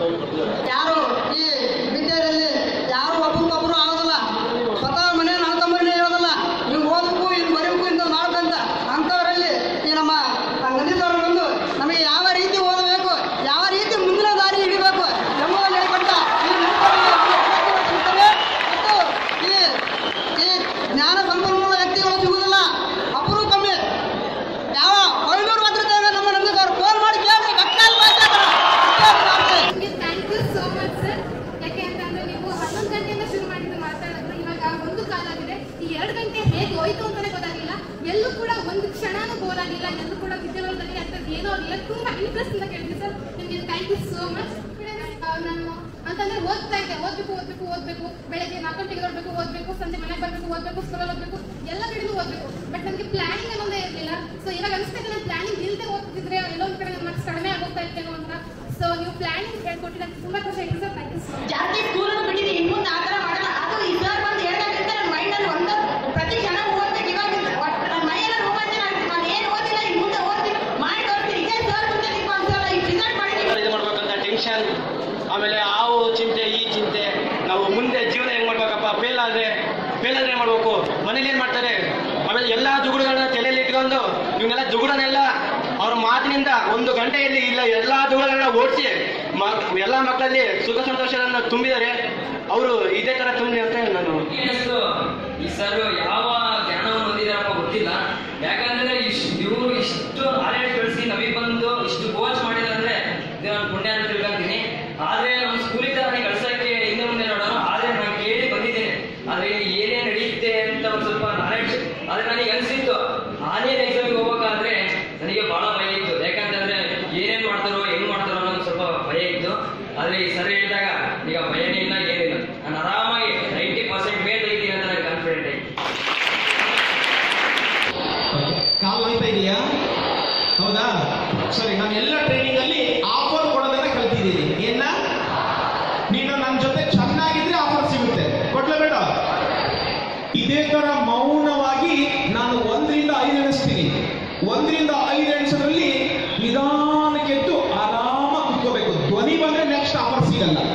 ಯಾರು ಈ ವಿದ್ಯೆಯಲ್ಲಿ ಯಾರು ಒಬ್ಬರಿಗೊಬ್ಬರು ಆಗೋದಿಲ್ಲ. ಸ್ವತಃ ಮನೆ ನಾಲ್ಕಂಬರೇ ಹೇಳೋದಿಲ್ಲ, ನೀವು ಓದಬೇಕು, ಇದು ಬರೀಬೇಕು, ಇಂಥ ಮಾಡ್ಬೇಕಂತ. ಅಂಥವರಲ್ಲಿ ಈ ನಮ್ಮ ನಂದೀಶ್ವರ ಬಂದು ನಮಗೆ ಯಾವ ರೀತಿ ಓದಬೇಕು, ಯಾವ ರೀತಿ ಮುಂದಿನ ದಾರಿ ಹಿಡಿಬೇಕು ಎಂಬುದನ್ನು ಹೇಳಿಕೊಟ್ಟ ಮತ್ತು ಈ ಜ್ಞಾನ ಸಂಪನ್ಮೂಲ ವ್ಯಕ್ತಿಗಳು ಸಿಗುವುದಿಲ್ಲ, ಅಪರೂಪಮ್ಮೆ. ಯಾವ 500 ಭದ್ರತೆ ನಮ್ಮ ನಂದೀಶ್ವರ ಫೋನ್ ಮಾಡಿ ಕೇಳ್ರಿ, ಕಟ್ಟಾಲ್ thank you so much sir. ಯಾಕೆ ಅಂತಂದ್ರೆ ನೀವು 11 ಗಂಟೆಯಿಂದ ಶುರು ಮಾಡಿದ್ದು ಮಾತಾಡೋದು, ಇವಾಗ 1 ಕಾಲಾಗಿದೆ. ಈ 2 ಗಂಟೆ ಹೇಗೆ ಹೋಯ್ತು ಅಂತಾನೆ ಗೊತ್ತಾಗಿಲ್ಲ. ಎಲ್ಲೂ ಕೂಡ ಒಂದು ಕ್ಷಣನೂ ಬೋರ್ ಆಗಿಲ್ಲ. ಎಲ್ಲೂ ಕೂಡ ವಿದ್ಯಾರ್ಥಿಗಳಿಗೆ ಅಂತ ಏನೋ ಆಗಿಲ್ಲ. ತುಂಬಾ ಇಂಟ್ರೆಸ್ಟ್ ಇಂದ ಕೇಳ್ತೀವಿ ಸರ್. ನಿಮಗೆ ಥ್ಯಾಂಕ್ ಯು ಸೋ ಮಚ್. ನಾನು ಅಂತಂದ್ರೆ ಓದ್ತಾ ಇದ್ದೆ, ಓದ್ಬೇಕು. ಬೆಳಗ್ಗೆ 4 ಗಂಟೆಗೆ ಹೊರಡ್ಬೇಕು, ಓದ್ಬೇಕು, ಸಂಜೆ ಮನೆಗೆ ಬರ್ಬೇಕು, ಓದ್ಬೇಕು, ಸ್ಕೂಲಲ್ಲಿ ಓದ್ಬೇಕು, ಎಲ್ಲ ಕಡೆನೂ ಓದ್ಬೇಕು. ಬಟ್ ನನಗೆ ಪ್ಲಾನಿಂಗ್ ಅನ್ನೋದೇ ಇರಲಿಲ್ಲ. ಸೊ ಇವಾಗ ಅನಿಸ್ತದೆ ನಾನು ಪ್ಲಾನಿಂಗ್ ಇಲ್ಲದೆ ಓದ್ತಿದ್ರೆ ಎಲ್ಲೊಂದು ಕಡೆ ನನ್ನ ಮಾರ್ಕ್ಸ್ ಕಡಿಮೆ ಆಗೋಗ್ತಾ ಇರ್ತೇನೋ ಅಂತ. ಸೊ ನೀವು ಪ್ಲಾನಿಂಗ್ ಹೇಳ್ಕೊಟ್ಟಿದ್ದಕ್ಕೆ ತುಂಬಾ ಖುಷಿ ಆಗಿದೆ ಸರ್. Thank you so much. ಜಾಸ್ತಿ ಸ್ಕೂಲನ್ನು ಬಿಟ್ಟಿದ್ದೀನಿ, ಇನ್ನು ಮುಂದೆ ಆ ಥರ ಮಾಡಲ್ಲ. ಅದು ಈ ಸರ್ ಬಂದು ಹೇಳ್ದಾಗಿಂತ ನನ್ನ ಮೈಂಡಲ್ಲಿ ಒಂದು ಪ್ರತಿ ಕ್ಷಣ ಓದ್ಬೇಕು. ಇವಾಗಿಂದ ನನ್ನ ಮೈಯೆಲ್ಲ ರೋಮಾಂಚನ ಆಗ್ತದೆ. ನಾನು ಏನು ಓದಿಲ್ಲ, ಇನ್ನು ಮುಂದೆ ಓದ್ತೀನಿ, ಮಾಡಿ ತೋರಿಸ್ತೀನಿ. ಇದೇ ಸರ್ ಮುಂದೆ ನಿಂತ್ಕೊಂಡು ಅನ್ಸಲ್ಲ, ಈ ರಿಸಲ್ಟ್ ಮಾಡಿದ್ದೀನಿ ಇದು ಮಾಡ್ಬೇಕಂತ ಟೆನ್ಷನ್, ಆಮೇಲೆ ಆವು ಚಿಂತೆ, ಈ ಚಿಂತೆ. ನಾವು ಮುಂದೆ ಜೀವನ ಹೆಂಗ್ ಮಾಡ್ಬೇಕಪ್ಪ, ಫೇಲ್ ಆದ್ರೆ ಏನ್ ಮಾಡ್ಬೇಕು, ಮನೇಲಿ ಏನ್ ಮಾಡ್ತಾರೆ, ಆಮೇಲೆ ಎಲ್ಲಾ ಜುಗುಡುಗಳನ್ನ ತಲೆಯಲ್ಲಿ ಇಟ್ಕೊಂಡು ಇವನ್ನೆಲ್ಲ ಜುಗುಡನೆಲ್ಲ ಅವ್ರ ಮಾತಿನಿಂದ 1 ಗಂಟೆಯಲ್ಲಿ ಇಲ್ಲ ಎಲ್ಲಾ ಜುಗುಡಗಳನ್ನ ಓಡಿಸಿ ಎಲ್ಲಾ ಮಕ್ಕಳಲ್ಲಿ ಸುಖ ಸಂತೋಷಗಳನ್ನ ತುಂಬಿದ್ದಾರೆ. ಅವರು ಇದೇ ತರ ತುಂಬಿ ಅಂತ ನಾನು ಈ ಸರ್ ಯಾವ ಜ್ಞಾನವನ್ನು ಹೊಂದಿದಾರಪ್ಪ ಗೊತ್ತಿಲ್ಲ. ಯಾಕಂದ್ರೆ ಇವರು ಇಷ್ಟು ಆರ್ಟ್ ಕಳಿಸಿ ನಮಗೆ ಬಂದು ಇಷ್ಟು ಕೋಚ್ ಮಾಡಿದಾರೆ ಇದು ನಾನು ಪುಣ್ಯ ಅಂತ ತಿಳ್ಕೊಂತೀನಿ. ಆದ್ರೆ ನಮ್ಮ ಸ್ಕೂಲಿಂದ ನನಗೆ ಕಳ್ಸಕ್ಕೆ ಹಿಂದೆ ಮುಂದೆ ನೋಡೋಣ. ಆದ್ರೆ ನಾನು ಕೇಳಿ ಬಂದಿದ್ದೇನೆ, ಆದ್ರೆ ಇಲ್ಲಿ ಏನೇನು ನಡೆಯುತ್ತೆ ಅಂತ ಒಂದು ಸ್ವಲ್ಪ ನಾಲೆಡ್ಜ್. ಆದ್ರೆ ನನಗೆ ಅನಿಸಿತ್ತು ಆನ್ಲೈನ್ ಎಕ್ಸಾಮಿಗೆ ಹೋಗ್ಬೇಕಾದ್ರೆ ನನಗೆ ಬಹಳ ಭಯ ಇತ್ತು. ಯಾಕಂತಂದ್ರೆ ಏನೇನು ಮಾಡ್ತಾರೋ ಹೆಂಗ್ ಮಾಡ್ತಾರೋ ಅನ್ನೋದು ಸ್ವಲ್ಪ ಭಯ ಇತ್ತು. ಆದ್ರೆ ಈ ಸರ್ ಹೇಳಿದಾಗ ಈಗ ಭಯನೇ ಇಲ್ಲ, ಏನಿಲ್ಲ. ನಾನು ಆರಾಮಾಗಿ 90% ಮೇಲೆ ತೆಗಿತೀನಿ ಅಂತ ನನಗೆ ಕಾನ್ಫಿಡೆಂಟ್ ಆಯ್ತು. ಕಾಲ್ ನೋಯ್ತಾ ಇದೆಯಾ? ಹೌದಾ? ಸರಿ, ನಾನು ಎಲ್ಲ ಟ್ರೈನಿಂಗ್ ಅಲ್ಲಿ ಆಫರ್ ಕೊಡೋದನ್ನ ಕಲ್ತಿದ್ದೀನಿ. ಏನ ನೀನು ನನ್ನ ಜೊತೆ ಚೆನ್ನಾಗಿದ್ರೆ ಆಫರ್ ಸಿಗುತ್ತೆ, ಕೊಡ್ಲೇ ಬೇಡ. ಇದೇ ತರ ಮೌನವಾಗಿ ನಾನು 1 ರಿಂದ 5 ಎಣಿಸ್ತೀನಿ. 1 ರಿಂದ 5 ಎಣಿಸೋದ್ರಲ್ಲಿ ನಿಧಾನಕ್ಕೆದ್ದು ಆರಾಮಾಗಿ ಕುತ್ಕೋಬೇಕು. ಧ್ವನಿ ಬಂದ್ರೆ ನೆಕ್ಸ್ಟ್ ಆಫರ್ ಸಿಗಲ್ಲ.